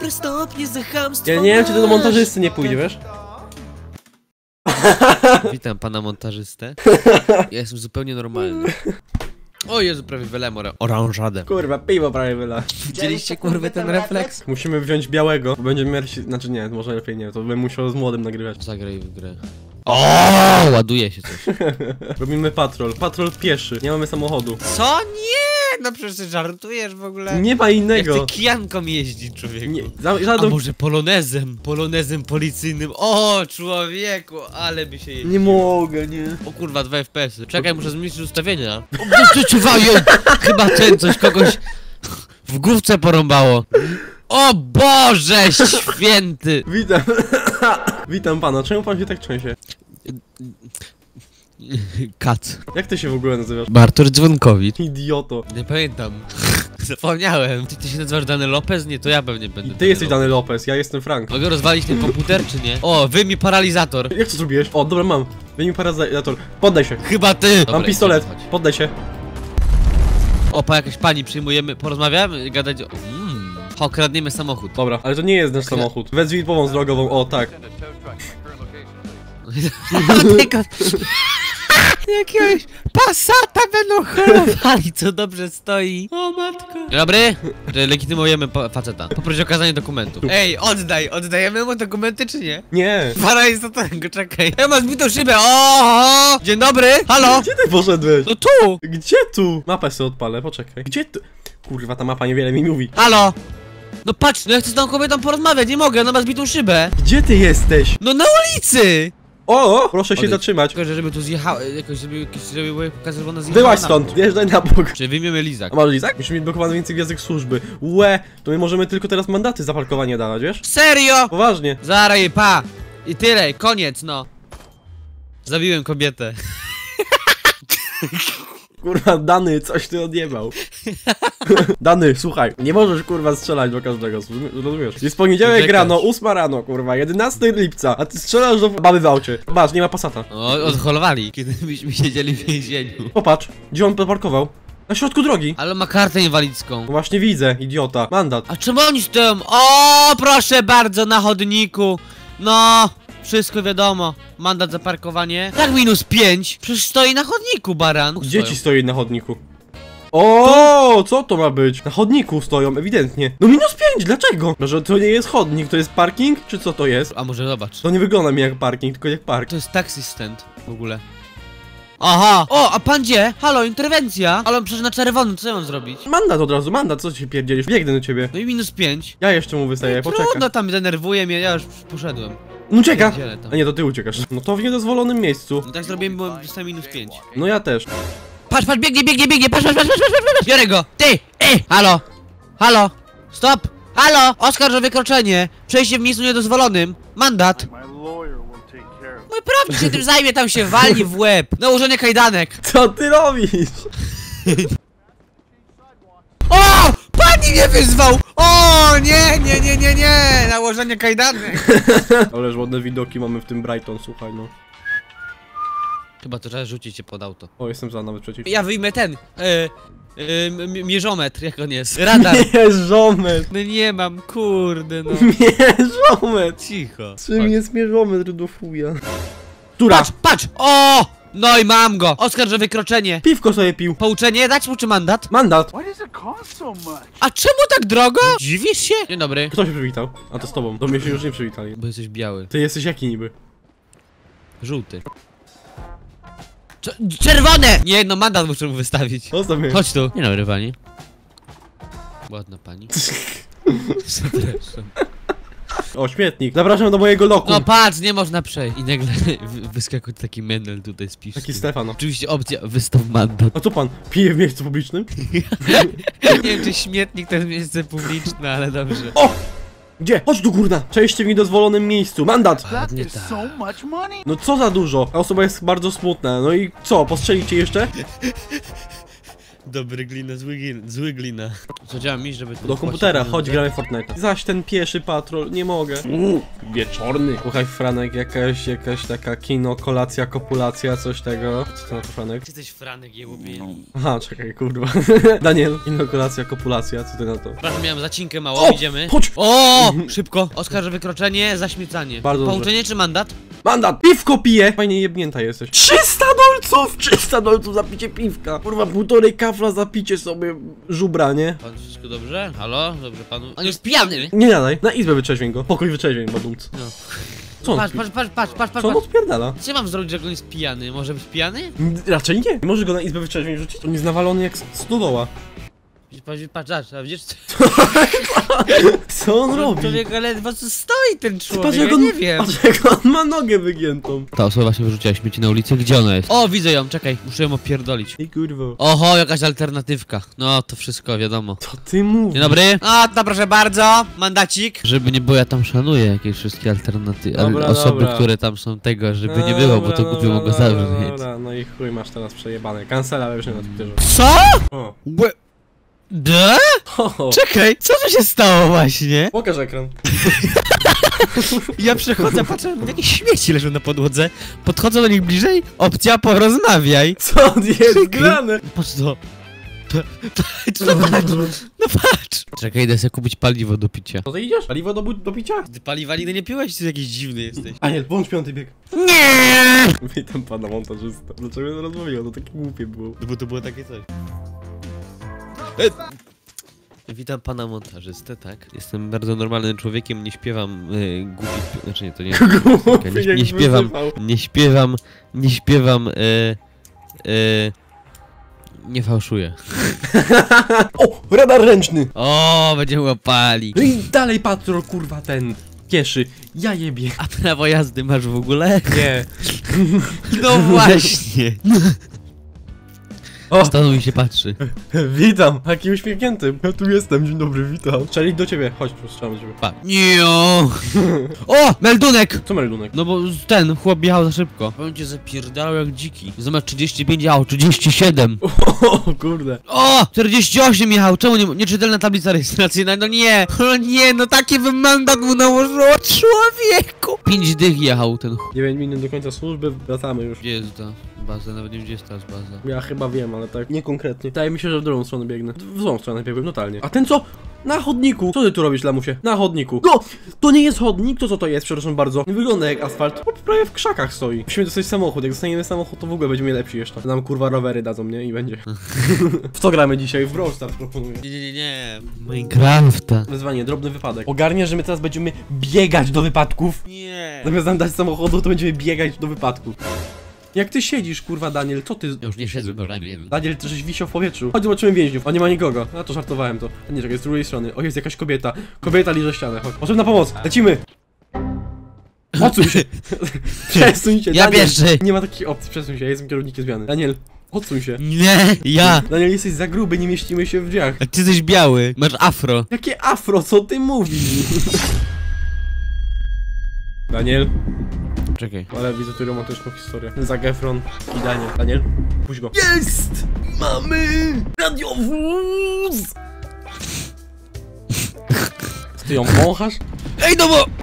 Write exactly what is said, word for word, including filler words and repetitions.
stopnie za chamstwo. Ja nie wiem, czy to do montażysty nie pójdzie, wiesz? Witam pana montażystę. Ja jestem zupełnie normalny. O Jezu, prawie wylałem oranżadę. Kurwa, piwo prawie wyla. Widzieliście kurwy ten refleks? Musimy wziąć białego, bo będziemy mieli... Znaczy nie, może lepiej nie, to bym musiał z młodym nagrywać. Zagraj w grę. O, ładuje się coś. Robimy patrol, patrol pieszy, nie mamy samochodu. Co? Nie! No przecież ty żartujesz w ogóle. Nie ma innego. Jak ty kijanką jeździ, człowieku. Nie, za, A żaden... może polonezem, polonezem policyjnym. O, człowieku, ale by się jeździł. Nie mogę, nie. O kurwa, dwa F P S y. Czekaj, muszę zmniejszyć ustawienia. O, przeczuwają! Chyba ten coś kogoś w główce porąbało. O Boże święty! Witam. Witam pana, czemu pan się tak trzęsie? Kac. Jak ty się w ogóle nazywasz? Bartosz Dzwonkowicz. Idioto. Nie pamiętam. Zapomniałem. Ty, ty się nazywasz Dany Lopez? Nie, to ja pewnie będę. I ty jesteś Dany Lopez, ja jestem Frank. Mogę rozwalić ten komputer, czy nie? O, wyjmij paralizator. Jak to zrobiłeś? O, dobra, mam. Wyjmij paralizator. Poddaj się. Chyba ty! Mam Dobra, pistolet. chodź. Poddaj się. Opa, jakaś pani przyjmujemy, porozmawiamy, gadać o... Mm. O, kradniemy samochód. Dobra, ale to nie jest nasz samochód. Wezwij pomoc drogową, o tak. Tego... Jakiegoś Passata będą holowali, co dobrze stoi. O matko. Dzień dobry, legitymujemy faceta. Poproś o okazanie dokumentów. Ej, oddaj, oddajemy mu dokumenty czy nie? Nie. Para jest do tego, czekaj. Ja mam zbitą szybę, o! Dzień dobry, halo? Gdzie ty poszedłeś? No tu! Gdzie tu? Mapę sobie odpalę, poczekaj. Gdzie tu? Kurwa, ta mapa niewiele mi mówi. Halo? No patrz, no ja chcę z tą kobietą porozmawiać, nie mogę, ona ma zbitą szybę. Gdzie ty jesteś? No na ulicy! O, proszę się Odejdź. zatrzymać. Tylko, żeby tu zjechało, jakoś, żeby, jakoś, żeby była pokazywana zjechała. Wyłaź stąd, wjeżdżaj na bok. Czy wyjmiemy lizak? A masz lizak? Musimy mieć blokowane więcej gwiazdek służby. Łe, to my możemy tylko teraz mandaty za parkowanie dawać, wiesz? Serio? Poważnie. Zaraj, pa! I tyle, koniec, no. Zabiłem kobietę. Kurwa, Dany, coś ty odjebał. Dany, słuchaj, nie możesz kurwa strzelać do każdego, rozumiesz? Jest poniedziałek Czekasz. rano, ósma rano, kurwa, jedenastego lipca, a ty strzelasz do baby w aucie. Masz, nie ma Passata. O, odholowali, kiedy byśmy siedzieli w więzieniu. Popatrz, gdzie on parkował? Na środku drogi. Ale ma kartę inwalidzką. Właśnie widzę, idiota. Mandat. A czemu oni stoją? O, proszę bardzo, na chodniku. No, wszystko wiadomo. Mandat za parkowanie. Jak minus pięć? Przecież stoi na chodniku, baran. Dzieci stoi na chodniku. O, co to ma być? Na chodniku stoją, ewidentnie. No minus pięć, dlaczego? Może to nie jest chodnik, to jest parking? Czy co to jest? A może zobacz. To nie wygląda mi jak parking, tylko jak park. To jest taxi stand w ogóle. Aha! O, a pan gdzie? Halo, interwencja! Ale on przecież na czerwonym, co ja mam zrobić? Mandat od razu, mandat, co się pierdzielisz? Biegnę do ciebie. No i minus pięć. Ja jeszcze mu wystaję, poczekaj. Trudno, tam denerwuje mnie, ja już poszedłem. No ucieka! Pierdzielę tam. A nie, to ty uciekasz. No to w niedozwolonym miejscu. No tak zrobiłem, bo dostałem minus pięć. No ja też. Patrz, patrz, biegnie, biegnie, biegnie, patrz, patrz, patrz, patrz, patrz, patrz. Biorę go! Ty! Ej! Halo! Halo! Stop! Halo! Oskarż o wykroczenie! Przejście w miejscu niedozwolonym! Mandat! No i prawda się tym zajmie, tam się walni w łeb! Nałożenie kajdanek! Co ty robisz? O! Pani mnie wyzwał! O! Nie, nie, nie, nie, nie! Nałożenie kajdanek! Ależ ładne widoki mamy w tym Brighton, słuchaj no. Chyba to trzeba rzucić się pod auto. O, jestem za nawet przeciw. Ja wyjmę ten, e, e, mierzometr, jak on jest. Radar. Mierzometr! No nie mam, kurde no. Mierzometr! Cicho. Czym jest mierzometr do fuja? Która? Patrz, patrz! O! No i mam go! Oskarż o wykroczenie. Piwko sobie pił. Pouczenie dać mu czy mandat? Mandat. A czemu tak drogo? Dziwisz się? Dzień dobry. Kto się przywitał? A to z tobą. Do mnie się już nie przywitali. Bo jesteś biały. Ty jesteś jaki niby? Żółty. Cz czerwone! Nie, no mandat muszę mu wystawić. Zostaw mnie. Chodź tu. Dzień dobry pani. Ładna pani. Zapraszam. O, śmietnik. Zapraszam do mojego loku. No patrz, nie można przejść. I nagle wyskakuje taki menel tutaj z piszkiem. Taki Stefan. Oczywiście opcja wystaw mandat. A co pan? Pije w miejscu publicznym? Nie wiem, czy śmietnik to jest miejsce publiczne, ale dobrze. O! Gdzie? Chodź tu, kurna! Przejście w niedozwolonym miejscu. Mandat! Ładnie tak. No co za dużo? Ta osoba jest bardzo smutna. No i co? Postrzelicie jeszcze? Dobry glina, zły, glin, zły glina. Co działam iść, żeby... Do komputera, chodź, gramy w Fortnite'a. Zaś ten pieszy patrol, nie mogę. Uuu, wieczorny. Słuchaj, Franek, jakaś, jakaś taka kino, kolacja, kopulacja, coś tego. Co to na to, Franek? Ty jesteś Franek, je łupie. Aha, czekaj, kurwa. Daniel, kino, kolacja, kopulacja, co ty na to? Bardzo miałem zacinkę mało, idziemy. Chodź! O! Szybko! Oskarże wykroczenie, zaśmiecanie. Bardzo Pouczenie czy mandat? Mandat! Piwko piję! Fajnie jebnięta jesteś. trzysta dolców! trzysta dolców za picie piwka! Kurwa, półtorej kafla za picie sobie żubra, nie? Pan wszystko dobrze? Halo? Dobrze panu? On jest pijany! Nie nadaj, na izbę wyczeźwień go. Pokój wyczeźwień, badumc. No. Co on, Patrz, patrz, patrz, patrz, patrz, patrz, co on patrz. odpierdala? Co ja mam zrobić, jak on jest pijany? Może być pijany? N- Raczej nie. Nie może go na izbę wyczeźwień rzucić? On jest nawalony jak stodoła. Patrz, patrz, patrz, a widzisz co? Co on robi? Człowiek ledwo co stoi ten człowiek, Patrz jak ja on, nie wiem. patrz jak on ma nogę wygiętą. Ta osoba właśnie wyrzuciła śmieci na ulicę, gdzie ona jest? O, widzę ją, czekaj, muszę ją opierdolić. Ej kurwa. Oho, jakaś alternatywka. No, to wszystko wiadomo. Co ty mówisz? Dzień dobry. A, to proszę bardzo, mandacik. Żeby nie było, ja tam szanuję jakieś wszystkie alternatywy, Dobra, osoby, dobra. które tam są tego, żeby nie Dobra, było, bo to głupio mogło dobra, zabrzmieć. Dobra, no i chuj masz teraz przejebane. Cancela we na Twitterze. Co? O. Łe... D? Ho, ho. Czekaj, co tu się stało właśnie? Pokaż ekran. Ja przechodzę, patrzę, jakieś śmieci leżą na podłodze. Podchodzę do nich bliżej, opcja porozmawiaj. Co jest grane? Patrz to. No patrz, no patrz. Czekaj, idę sobie kupić paliwo do picia. Co ty idziesz? Paliwo do, bu- do picia? Ty paliwa nigdy nie piłeś, ty jakiś dziwny jesteś. A nie, włącz piąty bieg. Nie! Witam pana montażysta. Dlaczego ja rozmawiał? To takie głupie było. No bo to było takie coś. E... Witam pana montażystę, tak? Jestem bardzo normalnym człowiekiem, nie śpiewam y, głupi... Znaczy nie, to nie... Głupie, nie, jak nie śpiewam, wyzywał. nie śpiewam, nie śpiewam, y, y, nie fałszuję. O! Radar ręczny! O, będziemy łapali. No i dalej patrol, kurwa, ten pieszy. Ja jebie. A prawo jazdy masz w ogóle? Nie. No właśnie. O! Stanowi się patrzy. Witam, taki uśmiechnięty. Ja tu jestem, dzień dobry, witam. Czyli do ciebie, chodź, strzelam do ciebie. Pa. Nio. O, meldunek! Co meldunek? No bo ten chłop jechał za szybko. Powiem cię, zapierdalał jak dziki. Zamiast trzydzieści pięć jechał, trzydzieści siedem. O, kurde. O! czterdzieści osiem jechał, czemu nie, nieczytelna tablica rejestracyjna? No nie, no nie, no taki bym mandat mu nałożyło, człowieku! Pięć dych jechał ten chłop. dziewięć minut do końca służby, wracamy już. Gdzie jest ta baza? Nawet nie wiem, gdzie jest ta baza. Ja chyba wiem, ale tak nie konkretnie. Wydaje mi się, że w drugą stronę biegnę. W złą stronę biegłem, totalnie. A ten co? Na chodniku! Co ty tu robisz, lamusie? Na chodniku. No! To nie jest chodnik, to co to jest? Przepraszam bardzo. Nie wygląda jak asfalt. Chłop prawie w krzakach stoi. Musimy dostać samochód. Jak dostaniemy samochód, to w ogóle będziemy lepsi jeszcze. Nam kurwa rowery dadzą, nie? I będzie. W co gramy dzisiaj? W Brawl Stars proponuję. Nie, nie, nie, nie. Minecrafta. Wyzwanie, drobny wypadek. Ogarnię, że my teraz będziemy biegać do wypadków. Nie. Zamiast nam dać samochodu, to będziemy biegać do wypadków. Jak ty siedzisz, kurwa, Daniel, co ty... Ja już nie siedzę, bo wiem. Daniel, ty żeś wisiał w powietrzu. Chodź, zobaczymy więźniów. A nie ma nikogo. A to żartowałem to. A nie, czekaj, z drugiej strony. O, jest jakaś kobieta. Kobieta liże ścianę. Chodź. Potrzebna pomoc. Lecimy. Odsuń się. Przesuń się. Ja Daniel. pierwszy. Nie ma takiej opcji. Przesuń się. Ja jestem kierownikiem zmiany. Daniel, odsuń się. Nie, ja. Daniel, jesteś za gruby, nie mieścimy się w drzwiach. A ty jesteś biały, masz afro. Jakie afro, co ty mówisz? Daniel. Czekaj. Ale widzę tu romantyczną historię. Zac Efron i Daniel. Daniel, puść go. Jest! Mamy radiowóz! Ty ją wąchasz? Ej, no bo...